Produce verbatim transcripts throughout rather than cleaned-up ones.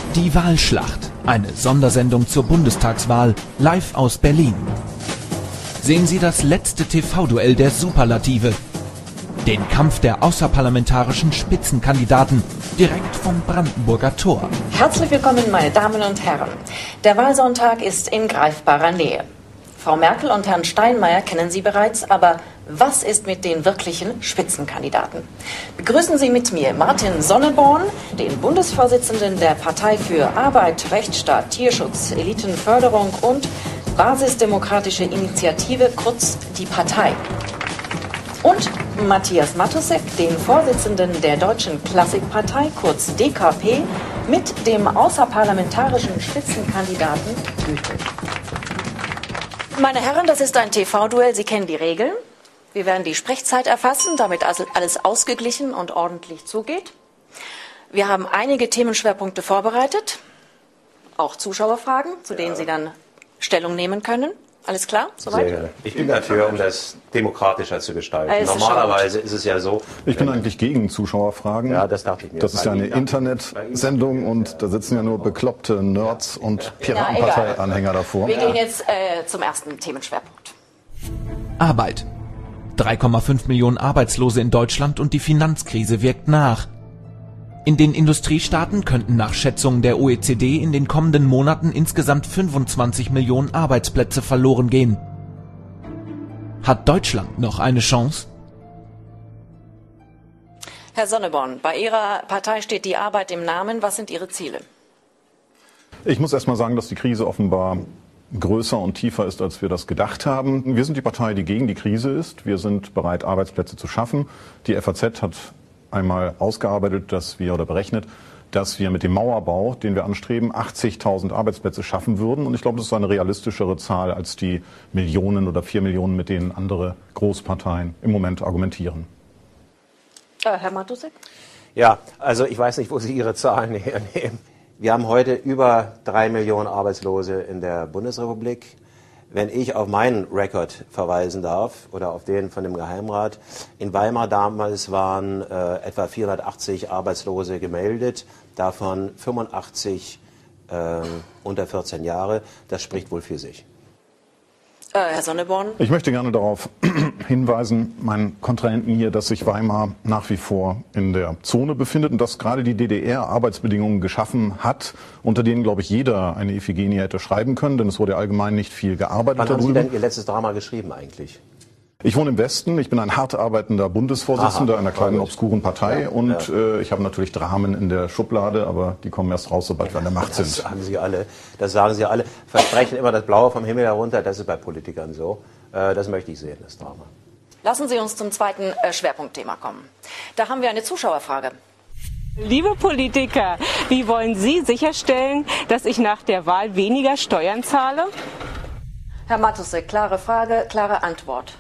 Die Wahlschlacht, eine Sondersendung zur Bundestagswahl, live aus Berlin. Sehen Sie das letzte T V-Duell der Superlative. Den Kampf der außerparlamentarischen Spitzenkandidaten direkt vom Brandenburger Tor. Herzlich willkommen, meine Damen und Herren. Der Wahlsonntag ist in greifbarer Nähe. Frau Merkel und Herrn Steinmeier kennen Sie bereits, aber was ist mit den wirklichen Spitzenkandidaten? Begrüßen Sie mit mir Martin Sonneborn, den Bundesvorsitzenden der Partei für Arbeit, Rechtsstaat, Tierschutz, Elitenförderung und Basisdemokratische Initiative, kurz die Partei. Und Matthias Matusek, den Vorsitzenden der Deutschen Klassikpartei, kurz D K P, mit dem außerparlamentarischen Spitzenkandidaten Goethe. Meine Herren, das ist ein T V-Duell. Sie kennen die Regeln. Wir werden die Sprechzeit erfassen, damit also alles ausgeglichen und ordentlich zugeht. Wir haben einige Themenschwerpunkte vorbereitet, auch Zuschauerfragen, zu denen ja. Sie dann Stellung nehmen können. Alles klar? Soweit? Sehr gerne. Ich bin dafür, um das demokratischer zu gestalten. Also Normalerweise ist es ja so. Ich bin eigentlich gegen Zuschauerfragen. Ja, das dachte ich mir. Das ist ja eine Internetsendung und da sitzen ja nur bekloppte Nerds und Piratenpartei-Anhänger davor. Wir gehen jetzt äh, zum ersten Themenschwerpunkt. Arbeit. drei Komma fünf Millionen Arbeitslose in Deutschland und die Finanzkrise wirkt nach. In den Industriestaaten könnten nach Schätzungen der O E C D in den kommenden Monaten insgesamt fünfundzwanzig Millionen Arbeitsplätze verloren gehen. Hat Deutschland noch eine Chance? Herr Sonneborn, bei Ihrer Partei steht die Arbeit im Namen. Was sind Ihre Ziele? Ich muss erst mal sagen, dass die Krise offenbar größer und tiefer ist, als wir das gedacht haben. Wir sind die Partei, die gegen die Krise ist. Wir sind bereit, Arbeitsplätze zu schaffen. Die F A Z hat einmal ausgearbeitet, dass wir oder berechnet, dass wir mit dem Mauerbau, den wir anstreben, achtzigtausend Arbeitsplätze schaffen würden. Und ich glaube, das ist eine realistischere Zahl als die Millionen oder vier Millionen, mit denen andere Großparteien im Moment argumentieren. Äh, Herr Matusek? Ja, also ich weiß nicht, wo Sie Ihre Zahlen hernehmen. Wir haben heute über drei Millionen Arbeitslose in der Bundesrepublik. Wenn ich auf meinen Rekord verweisen darf oder auf den von dem Geheimrat, in Weimar damals waren äh, etwa vierhundertachtzig Arbeitslose gemeldet, davon fünfundachtzig äh, unter vierzehn Jahre. Das spricht wohl für sich. Äh, Herr Sonneborn? Ich möchte gerne darauf hinweisen, meinen Kontrahenten hier, dass sich Weimar nach wie vor in der Zone befindet und dass gerade die D D R Arbeitsbedingungen geschaffen hat, unter denen, glaube ich, jeder eine Iphigenie hätte schreiben können, denn es wurde allgemein nicht viel gearbeitet. Wann darüber. haben Sie denn Ihr letztes Drama geschrieben eigentlich? Ich wohne im Westen, ich bin ein hart arbeitender Bundesvorsitzender Aha, einer kleinen, obskuren Partei ja, und ja. Äh, ich habe natürlich Dramen in der Schublade, aber die kommen erst raus, sobald wir an der Macht sind. Das sagen Sie alle, das sagen Sie alle. Versprechen immer das Blaue vom Himmel herunter, das ist bei Politikern so. Äh, das möchte ich sehen, das Drama. Lassen Sie uns zum zweiten äh, Schwerpunktthema kommen. Da haben wir eine Zuschauerfrage. Liebe Politiker, wie wollen Sie sicherstellen, dass ich nach der Wahl weniger Steuern zahle? Herr Matusek, klare Frage, klare Antwort.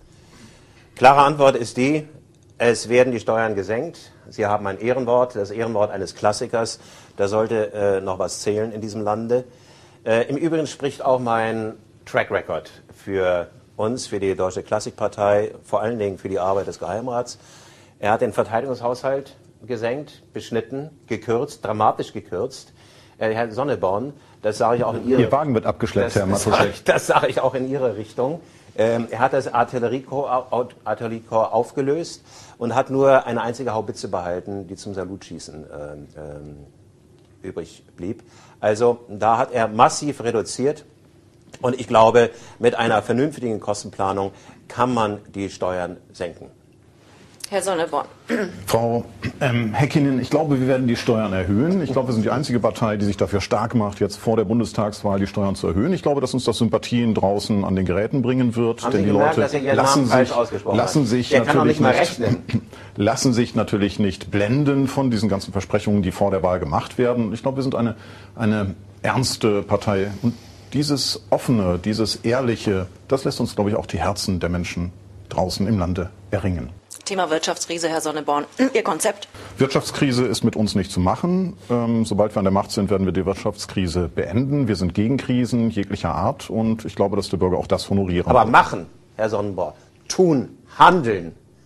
Klare Antwort ist die, es werden die Steuern gesenkt. Sie haben ein Ehrenwort, das Ehrenwort eines Klassikers. Da sollte äh, noch was zählen in diesem Lande. Äh, Im Übrigen spricht auch mein Track Record für uns, für die Deutsche Klassikpartei, vor allen Dingen für die Arbeit des Geheimrats. Er hat den Verteidigungshaushalt gesenkt, beschnitten, gekürzt, dramatisch gekürzt. Äh, Herr Sonneborn, das sage ich auch in Ihre... Ihr Wagen wird abgeschleppt, das, Herr Matusek. Das sage ich auch in Ihre Richtung. Ähm, er hat das Artilleriekorps Artilleriekorps aufgelöst und hat nur eine einzige Haubitze behalten, die zum Salutschießen ähm, ähm, übrig blieb. Also da hat er massiv reduziert und ich glaube, mit einer vernünftigen Kostenplanung kann man die Steuern senken. Herr Sonneborn. Frau ähm, Häkkinen, ich glaube, wir werden die Steuern erhöhen. Ich glaube, wir sind die einzige Partei, die sich dafür stark macht, jetzt vor der Bundestagswahl die Steuern zu erhöhen. Ich glaube, dass uns das Sympathien draußen an den Geräten bringen wird. Haben denn Sie die gemerkt, Leute dass er Ihren lassen Namen falsch sich, ausgesprochen lassen hat? sich Der kann doch natürlich nicht mal nicht, rechnen. lassen sich natürlich nicht blenden von diesen ganzen Versprechungen, die vor der Wahl gemacht werden. Ich glaube, wir sind eine, eine ernste Partei. Und dieses Offene, dieses Ehrliche, das lässt uns, glaube ich, auch die Herzen der Menschen draußen im Lande erringen. Thema Wirtschaftskrise, Herr Sonneborn. Ihr Konzept? Wirtschaftskrise ist mit uns nicht zu machen. Ähm, sobald wir an der Macht sind, werden wir die Wirtschaftskrise beenden. Wir sind gegen Krisen jeglicher Art und ich glaube, dass die Bürger auch das honorieren. Aber machen, Herr Sonnenborn, tun, handeln,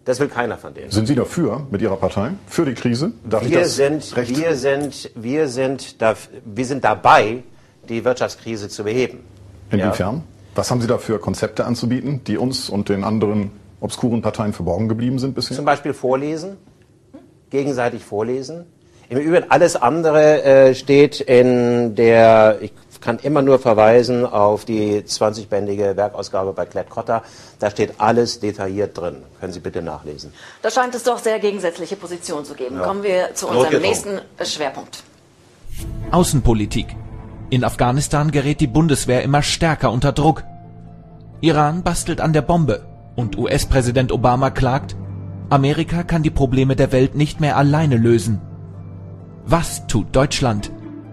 Das will keiner von denen. Sind Sie dafür mit Ihrer Partei? Für die Krise? Darf wir, ich das sind, recht? wir, sind, wir, sind da, wir sind dabei, die Wirtschaftskrise zu beheben. Inwiefern? Ja. Was haben Sie da für Konzepte anzubieten, die uns und den anderen obskuren Parteien verborgen geblieben sind bisher? Zum Beispiel vorlesen, gegenseitig vorlesen. Im Übrigen alles andere äh, steht in der, ich kann immer nur verweisen auf die zwanzigbändige Werkausgabe bei Klett-Cotta. Da steht alles detailliert drin. Können Sie bitte nachlesen. Da scheint es doch sehr gegensätzliche Positionen zu geben. Ja. Kommen wir zu unserem Notgedrungen. nächsten Schwerpunkt. Außenpolitik. In Afghanistan gerät die Bundeswehr immer stärker unter Druck. Iran bastelt an der Bombe und U S-Präsident Obama klagt, Amerika kann die Probleme der Welt nicht mehr alleine lösen. Was tut Deutschland?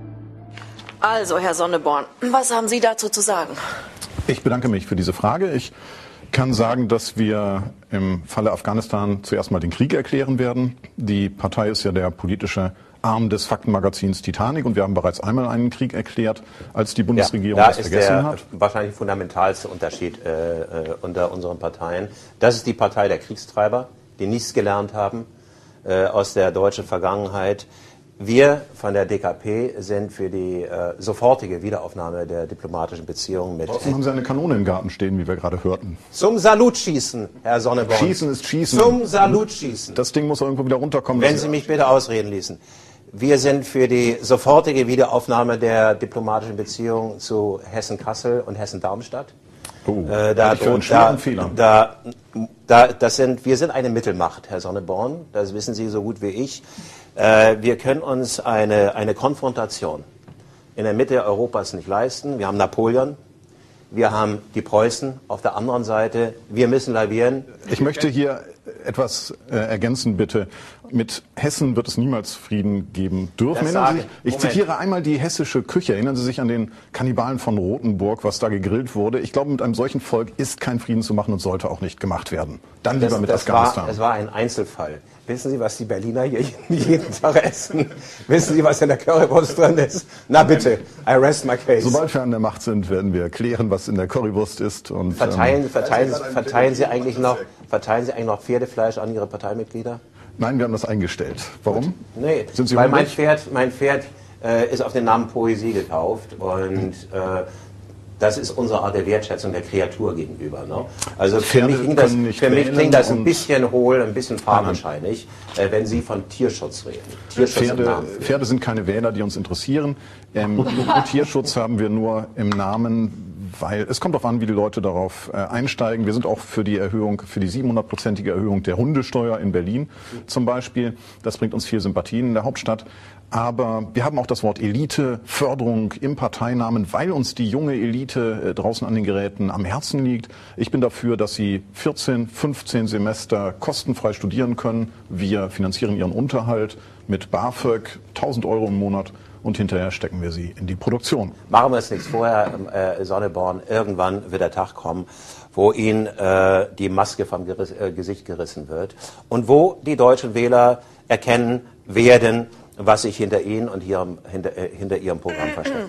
Also, Herr Sonneborn, was haben Sie dazu zu sagen? Ich bedanke mich für diese Frage. Ich kann sagen, dass wir im Falle Afghanistan zuerst mal den Krieg erklären werden. Die Partei ist ja der politische Arm des Faktenmagazins Titanic und wir haben bereits einmal einen Krieg erklärt, als die Bundesregierung ja, das vergessen der hat. Wahrscheinlich fundamentalste Unterschied äh, äh, unter unseren Parteien. Das ist die Partei der Kriegstreiber, die nichts gelernt haben äh, aus der deutschen Vergangenheit. Wir von der D K P sind für die äh, sofortige Wiederaufnahme der diplomatischen Beziehungen mit... Trotzdem haben Sie eine Kanone im Garten stehen, wie wir gerade hörten. Zum Salutschießen, Herr Sonneborn. Schießen ist Schießen. Zum Salutschießen. Das Ding muss irgendwo wieder runterkommen. Wenn Sie mich bitte ausreden ließen. Wir sind für die sofortige Wiederaufnahme der diplomatischen Beziehungen zu Hessen-Kassel und Hessen-Darmstadt. Oh, äh, da, für einen da, schweren Fehler. Da, da, das sind, wir sind eine Mittelmacht, Herr Sonneborn. Das wissen Sie so gut wie ich. Äh, wir können uns eine, eine Konfrontation in der Mitte Europas nicht leisten. Wir haben Napoleon. Wir haben die Preußen auf der anderen Seite. Wir müssen lavieren. Ich möchte hier etwas äh, ergänzen, bitte. Mit Hessen wird es niemals Frieden geben dürfen. Das Erinnern Sie sage sich, ich Moment. zitiere einmal die hessische Küche. Erinnern Sie sich an den Kannibalen von Rothenburg, was da gegrillt wurde? Ich glaube, mit einem solchen Volk ist kein Frieden zu machen und sollte auch nicht gemacht werden. Dann lieber Das, mit das Afghanistan. War, es war ein Einzelfall. Wissen Sie, was die Berliner hier jeden Tag essen? Wissen Sie, was in der Currywurst drin ist? Na bitte, I rest my case. Sobald wir an der Macht sind, werden wir klären, was in der Currywurst ist. Und, Verteilen, ähm, verteilen, verteilen, Sie eigentlich noch, verteilen Sie eigentlich noch Pferdefleisch an Ihre Parteimitglieder? Nein, wir haben das eingestellt. Warum? Nee, Sind Sie weil mein hungrig? Pferd, mein Pferd äh, ist auf den Namen Poesie getauft und äh, das ist unsere Art der Wertschätzung der Kreatur gegenüber. Ne? Also für Pferde mich, klingt das, können nicht für mich wählen klingt das ein und- bisschen hohl, ein bisschen fadenscheinig, äh, wenn Sie von Tierschutz reden. Tierschutz im Pferde, Namen. Pferde sind keine Wähler, die uns interessieren. Ähm, Tierschutz haben wir nur im Namen, weil es kommt darauf an, wie die Leute darauf äh, einsteigen. Wir sind auch für die Erhöhung, für die siebenhundertprozentige Erhöhung der Hundesteuer in Berlin zum Beispiel. Das bringt uns viel Sympathien in der Hauptstadt. Aber wir haben auch das Wort Elite, Förderung im Parteinamen, weil uns die junge Elite äh, draußen an den Geräten am Herzen liegt. Ich bin dafür, dass sie vierzehn, fünfzehn Semester kostenfrei studieren können. Wir finanzieren ihren Unterhalt mit BAföG, tausend Euro im Monat. Und hinterher stecken wir sie in die Produktion. Machen wir es nichts vorher, äh, Sonneborn. Irgendwann wird der Tag kommen, wo Ihnen äh, die Maske vom Geriss, äh, Gesicht gerissen wird und wo die deutschen Wähler erkennen werden, was sich hinter Ihnen und ihrem, hinter, äh, hinter Ihrem Programm versteckt.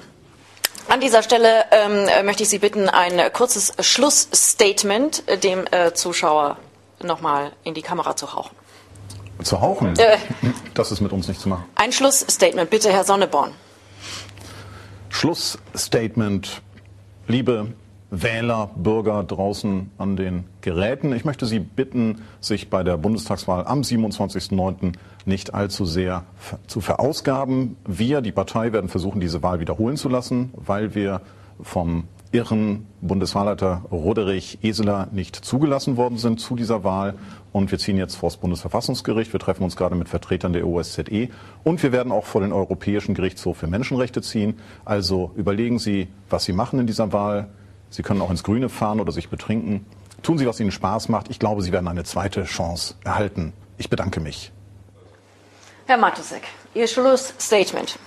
An dieser Stelle ähm, möchte ich Sie bitten, ein kurzes Schlussstatement äh, dem äh, Zuschauer nochmal in die Kamera zu hauchen. Zu hauchen, Äh. das ist mit uns nicht zu machen. Ein Schlussstatement, bitte, Herr Sonneborn. Schlussstatement, liebe Wähler, Bürger draußen an den Geräten. Ich möchte Sie bitten, sich bei der Bundestagswahl am siebenundzwanzigsten neunten nicht allzu sehr zu verausgaben. Wir, die Partei, werden versuchen, diese Wahl wiederholen zu lassen, weil wir vom irren Bundeswahlleiter Roderich Eseler nicht zugelassen worden sind zu dieser Wahl. Und wir ziehen jetzt vor das Bundesverfassungsgericht. Wir treffen uns gerade mit Vertretern der O S Z E. Und wir werden auch vor den Europäischen Gerichtshof für Menschenrechte ziehen. Also überlegen Sie, was Sie machen in dieser Wahl. Sie können auch ins Grüne fahren oder sich betrinken. Tun Sie, was Ihnen Spaß macht. Ich glaube, Sie werden eine zweite Chance erhalten. Ich bedanke mich. Herr Matusek, Ihr Schlussstatement.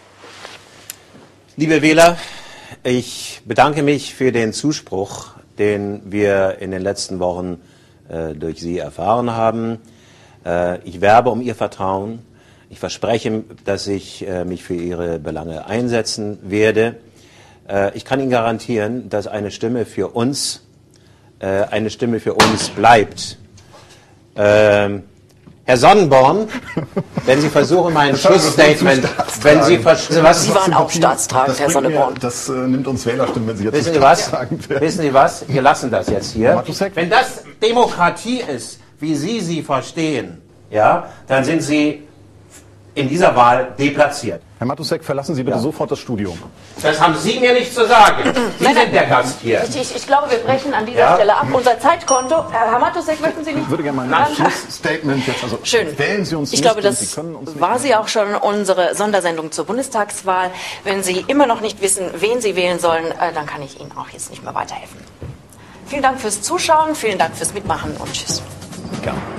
Liebe Wähler, ich bedanke mich für den Zuspruch, den wir in den letzten Wochen äh, durch Sie erfahren haben. Äh, ich werbe um Ihr Vertrauen. Ich verspreche, dass ich äh, mich für Ihre Belange einsetzen werde. Äh, ich kann Ihnen garantieren, dass eine Stimme für uns, äh, eine Stimme für uns bleibt. Ähm, Herr Sonnenborn, wenn Sie versuchen, mein Schlussstatement, wenn Sie verstehen, was Sie waren auch staatstragend, Herr Sonneborn. Das äh, nimmt uns Wählerstimmen, wenn Sie jetzt wissen Sie was? Wissen Sie was? Wir lassen das jetzt hier. Wenn das Demokratie ist, wie Sie sie verstehen, ja, dann sind Sie in dieser Wahl deplatziert. Herr Matusek, verlassen Sie bitte ja. sofort das Studio. Das haben Sie mir nicht zu sagen. Sie nein, sind der Gast hier. Ich, ich, ich glaube, wir brechen an dieser ja. Stelle ab. Unser Zeitkonto. Herr Matusek, möchten Sie nicht? Ich würde gerne mal ein Schlussstatement jetzt. Also schön. Wählen Sie uns ich nicht glaube, das Sie können uns war sie auch schon, unsere Sondersendung zur Bundestagswahl. Wenn Sie immer noch nicht wissen, wen Sie wählen sollen, dann kann ich Ihnen auch jetzt nicht mehr weiterhelfen. Vielen Dank fürs Zuschauen, vielen Dank fürs Mitmachen und tschüss. Gerne.